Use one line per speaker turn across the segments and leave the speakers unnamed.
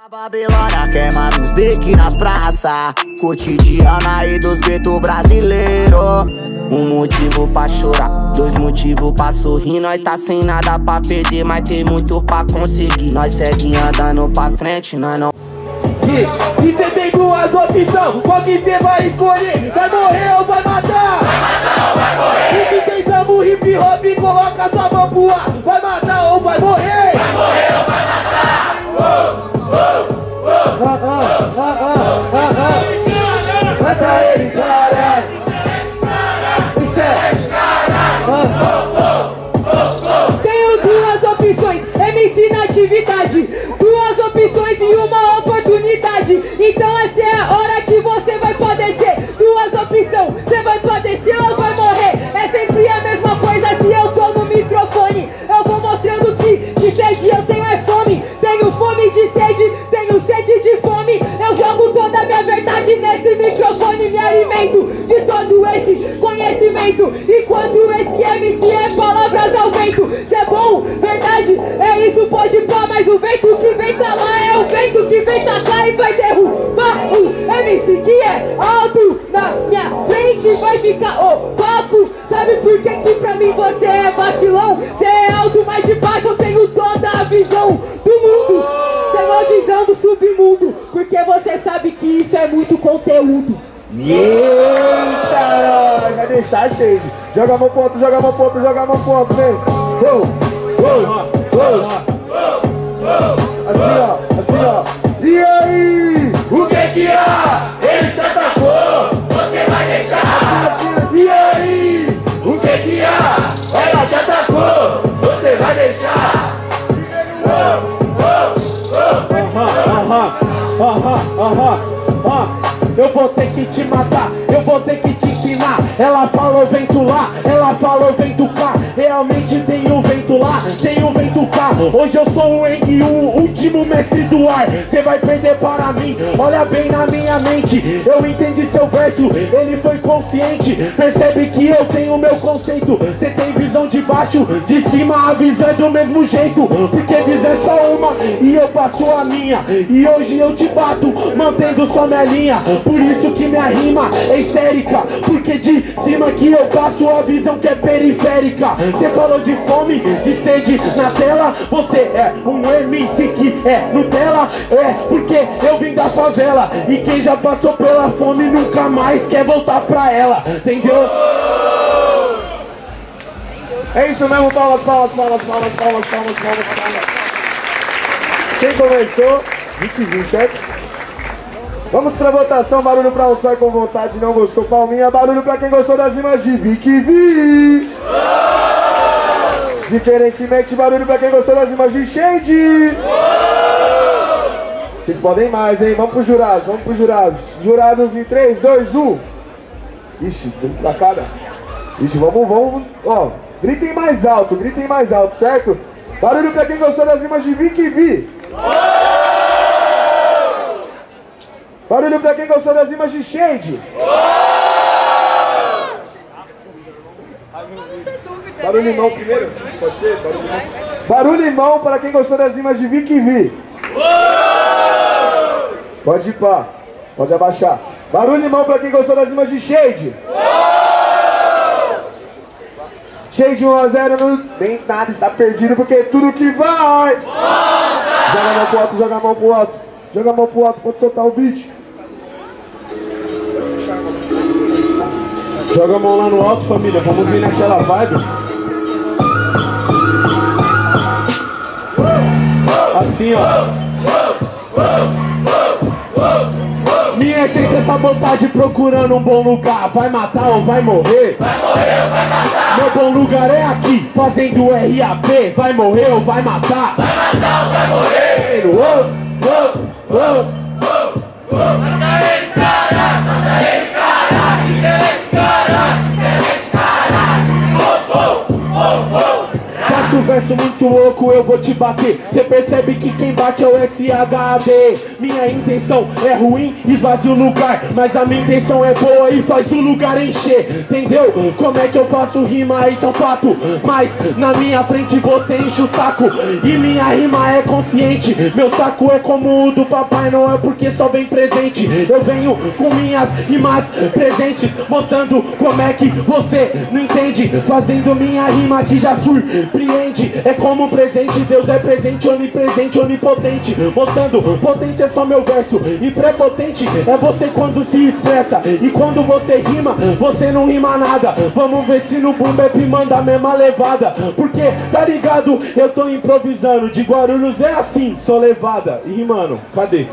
A Babilônia queima nos beques nas praças, cotidiana aí dos guetos brasileiros. Um motivo pra chorar, dois motivos pra sorrir. Nós tá sem nada pra perder, mas tem muito pra conseguir. Nós segue andando pra frente, nós não.
E cê tem duas opções, qual que cê vai escolher? Vai morrer ou vai matar? Vai matar ou vai morrer? E se pensamos hip hop, coloca sua mão pro ar. Vai matar ou vai morrer? Vai morrer ou vai matar? Mata ele, cara! Isso é! Tenho duas opções, MC na atividade. Duas opções e uma oportunidade. Então essa é a hora que você vai padecer. Duas opções, você vai padecer ou vai morrer. É sempre a mesma coisa se eu tô no microfone. Eu vou mostrando que de sede eu tenho é fome. Tenho fome de sede, tenho sede de fome. Eu jogo toda a minha verdade nesse microfone. Me alimento de todo esse conhecimento. E quando esse MC é palavras ao vento. Cê é bom, verdade, é isso, pode pá. Mas o vento que vem tá lá é o vento que vem tá cá e vai derrubar o MC que é alto na minha frente. Vai ficar opaco. Sabe por que que pra mim você é vacilão? Cê é alto, mas de baixo eu tenho toda a visão do mundo. Tenho a visão do submundo, porque você sabe que isso é muito conteúdo. Eita, vai deixar cheio. Joga a mão pro outro, joga a mão pro outro, joga a mão pro outro, vem. Assim ó. E aí? O que há? Ele te atacou, você vai deixar. E aí? O que há? Ela te atacou, você vai deixar. Eu vou ter que te matar, eu vou ter que te ensinar. Ela falou vento lá, ela falou vento cá. Realmente tem um vento lá, tem um vento cá. Hoje eu sou o Eng, o último mestre do ar. Cê vai perder para mim, olha bem na minha mente. Eu entendi seu verso, ele foi consciente. Percebe que eu tenho meu conceito. Cê tem visão de baixo, de cima a visão é do mesmo jeito. Porque visão é só uma e eu passo a minha. E hoje eu te bato, mantendo só minha linha. Por isso que minha rima é histérica, porque de cima que eu passo a visão que é periférica. Cê falou de fome, de sede na tela. Você é um MC que é Nutella. É porque eu vim da favela, e quem já passou pela fome nunca mais quer voltar pra ela. Entendeu? É isso mesmo, palmas. Quem começou? 20, certo? Vamos pra votação, barulho pra um sai com vontade, não gostou, palminha. Barulho pra quem gostou das rimas de Vic Vi. Diferentemente, barulho pra quem gostou das rimas de Shade. Vocês podem mais, hein? Vamos pros jurados, Jurados em 3, 2, 1. Ixi, vamos pra cada. Ixi, vamos, ó. Gritem mais alto, certo? Barulho pra quem gostou das rimas de Vic Vi. Barulho pra quem gostou das rimas de Shade. Barulho limão primeiro? Pode ser? Barulho limão para quem gostou das rimas de Vic Vi. Pode ir pá. Pode abaixar. Barulho limão para quem gostou das rimas de Shade. Shade 1 a 0, não tem nada, está perdido porque tudo que vai. Joga a mão pro alto, joga a mão pro alto. Joga a mão pro alto, pode soltar o beat. Joga a mão lá no alto, família, vamos vir naquela vibe. Assim, ó. Minha essência é sabotagem procurando um bom lugar. Vai matar ou vai morrer? Vai morrer ou vai matar? Meu bom lugar é aqui, fazendo RAP. Vai morrer ou vai matar? Vai matar ou vai morrer? Mata ele, cara! Excelente, cara! Faço um verso muito louco,
louco, eu vou te bater. Cê percebe que quem bate é o SHD. Minha intenção é ruim, esvazia o lugar, mas a minha intenção é boa e faz o lugar encher. Entendeu? Como é que eu faço rima? Isso é um fato. Mas na minha frente você enche o saco. E minha rima é consciente. Meu saco é como o do Papai Noel, porque só vem presente. Eu venho com minhas rimas presentes, mostrando como é que você não entende. Fazendo minha rima que já surpreende. É como um presente, Deus é presente, onipresente, onipotente. Mostrando, potente é só meu verso, e prepotente é você quando se expressa. E quando você rima, você não rima nada. Vamos ver se no boom bap manda a mesma levada. Porque, tá ligado, eu tô improvisando. De Guarulhos é assim, sou levada. E rimando, cadê?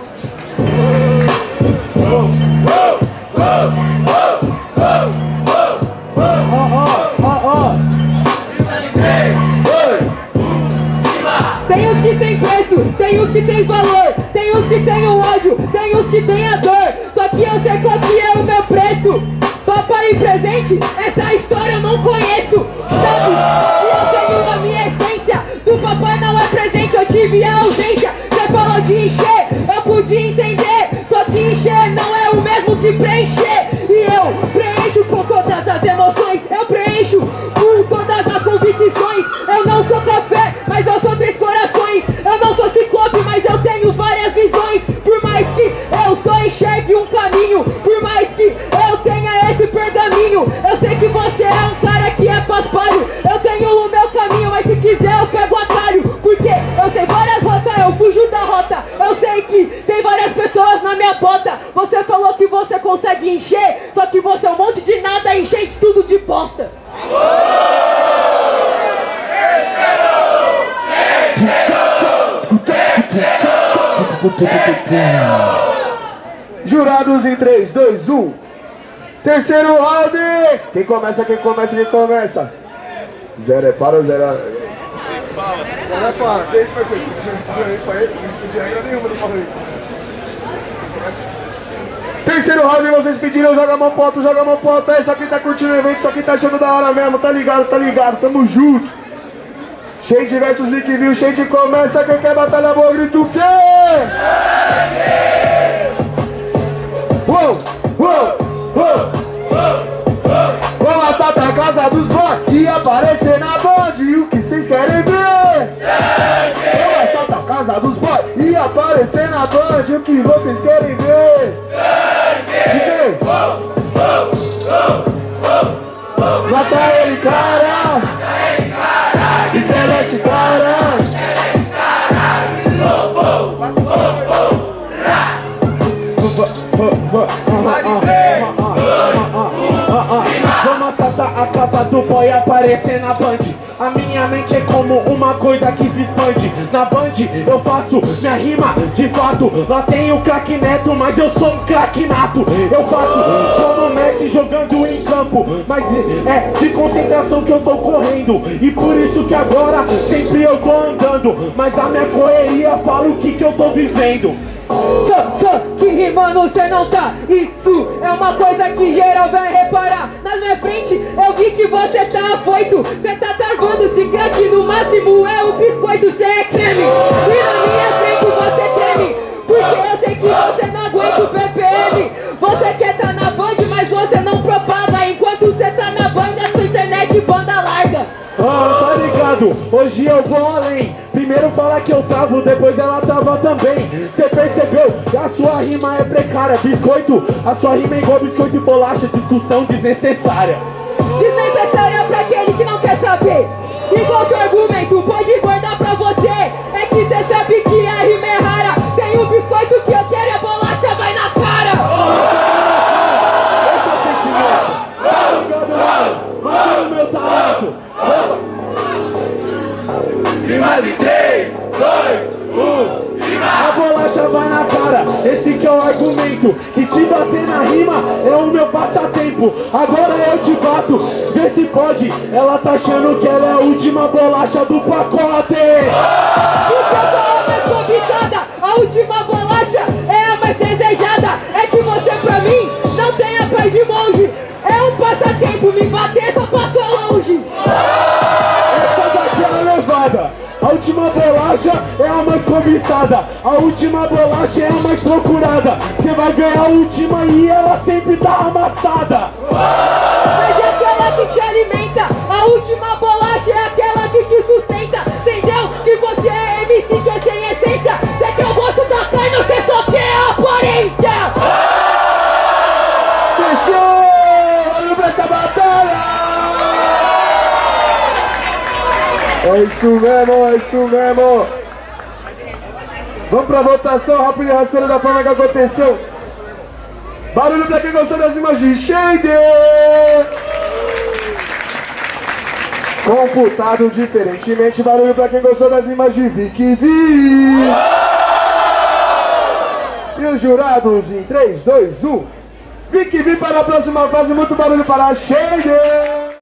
Tem os que tem preço, tem os que tem valor, tem os que tem o ódio, tem os que tem a dor. Só que eu sei qual que é o meu preço. Papai e presente, essa história eu não conheço, sabe? E eu tenho a minha essência. Do papai não é presente, eu tive a ausência. Você falou de encher, eu pude entender. Só que encher não é o mesmo que preencher. E eu preencho com todas as emoções, eu preencho com todas as convicções. Eu não sou café, mas eu sou 3 corações. Eu não sou ciclope, mas eu tenho várias visões. Por mais que eu só enxergue um caminho, por mais que eu tenha esse pergaminho, eu sei que você é um cara que é paspalho. Eu tenho o meu caminho, mas se quiser eu pego o atalho. Porque eu sei várias rotas, eu fujo da rota. Eu sei que tem várias pessoas na minha bota. Você falou que você consegue encher, só que você é um monte de nada, enche de tudo de bosta.
Jurados em 3, 2, 1. Terceiro round. Quem começa, quem começa, quem começa? Zero é para ou zero é... Zero é para. 6 para 6. Não de regra nenhuma do Paulo. Terceiro round, vocês pediram, joga a mão pro alto, joga a mão pro alto. Isso aqui tá curtindo o evento, isso aqui tá achando da hora mesmo. Tá ligado, tamo junto. Cheio de versus link view, cheio de começa. Quem quer batalha boa, grita o quê? Uou, uou, uou. Vamos assaltar a casa dos boys e aparecer na Band. E o que vocês querem ver? Sangue! Vamos assaltar a casa dos boys e aparecer na Band. E o que vocês querem ver? Sangue! Mata ele, cara! E Celeste, cara! Vamos assaltar a casa do boy e aparecer na Band. A minha mente é como uma coisa que se expande. Na Band eu faço minha rima de fato. Lá tem o craque Neto, mas eu sou um craque nato. Eu faço como Messi jogando em campo, mas é de concentração que eu tô correndo. E por isso que agora sempre eu tô andando. Mas a minha correria fala o que eu tô vivendo.
Só que rimando cê não tá. Isso é uma coisa que geral vai reparar. Na minha frente eu vi que você tá afoito. Cê tá travando de crack, no máximo é o biscoito, cê é creme. E na minha frente você teme, porque eu sei que você não aguenta o BPM. Você quer tá na Band, mas você não propaga. Enquanto cê tá na Band, a sua internet banda larga.
Tá ligado? Hoje eu vou além. Primeiro fala que eu travo, depois ela trava também. Cê percebeu que a sua rima é precária. Biscoito, a sua rima é igual biscoito e bolacha. Discussão desnecessária.
Desnecessária pra aquele que não quer saber. E qual seu argumento? Pode guardar pra você. É que cê sabe que a rima é rara. Tem um biscoito que eu quero e a bolacha vai na cara.
Esse é o sentimento. Tá ligado, mano? Mano, o meu talento.
E mais em 3, 2, 1.
A bolacha vai na cara, esse que é o argumento. E te bater na rima é o meu passatempo. Agora eu te bato, vê se pode. Ela tá achando que ela é a última bolacha do pacote.
Porque eu sou a mais cobiçada, a última bolacha é a mais desejada. É que você pra mim não tem a paz de monge. É um passatempo, me bater só passou longe.
Essa daqui é a levada. A cobiçada. A última bolacha é a mais procurada. Cê vai ver a última e ela sempre tá amassada.
Mas é aquela que te alimenta. A última bolacha é aquela que te sustenta. Entendeu? Que você é MC, que é sem essência. Cê quer o gosto da carne, você só quer a aparência.
Fechou! Olha pra essa batalha! É isso mesmo, é isso mesmo. Vamos pra votação, rápido e rasteiro da forma que aconteceu. Barulho pra quem gostou das imagens de Shader. Computado diferentemente, barulho pra quem gostou das imagens de Vic Vi. E os jurados em 3, 2, 1. Vic Vi para a próxima fase, muito barulho para Shader.